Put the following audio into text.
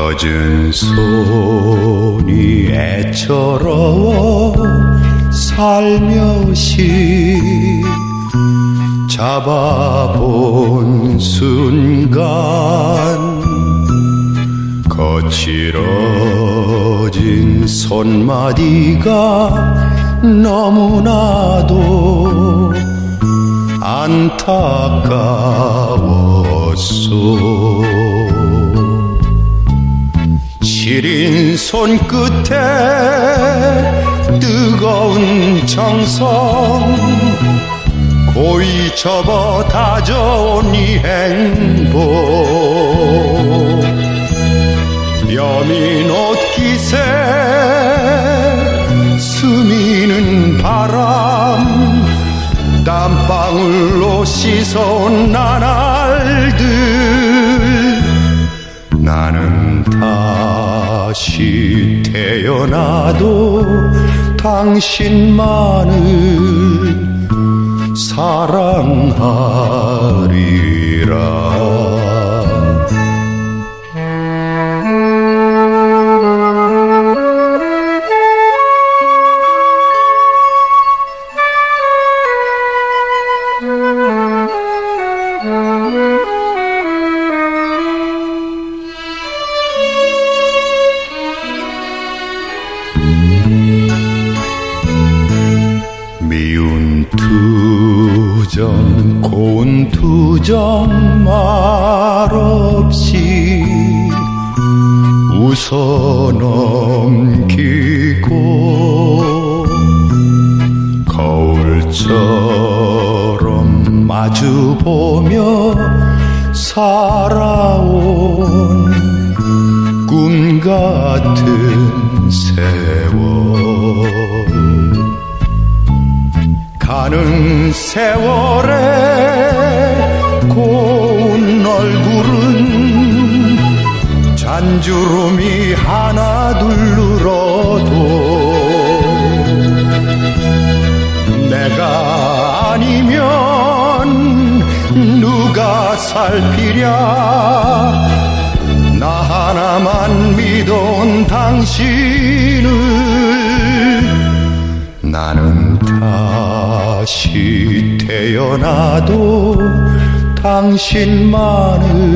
젖은 손이 애처로워 살며시 잡아본 순간 거칠어진 손마디가 너무나도 안타까웠소. 시린 손끝에 뜨거운 정성 고이 접어 다져온 이 행복 여민 옷깃에 스미는 바람 땀방울로 씻어온 나날들 나는 다시 태어나도 당신만을 사랑하리라. 미운 투정 고운 투정 말없이 웃어 넘기고 거울처럼 마주보며 살아온 꿈 같은 세월 가는 세월에 고운 얼굴은 잔주름이 하나 둘 늘어도 내가 아니면 누가 살피랴. 나 하나만 믿어온 당신을 나는 다시 태어나도 당신만을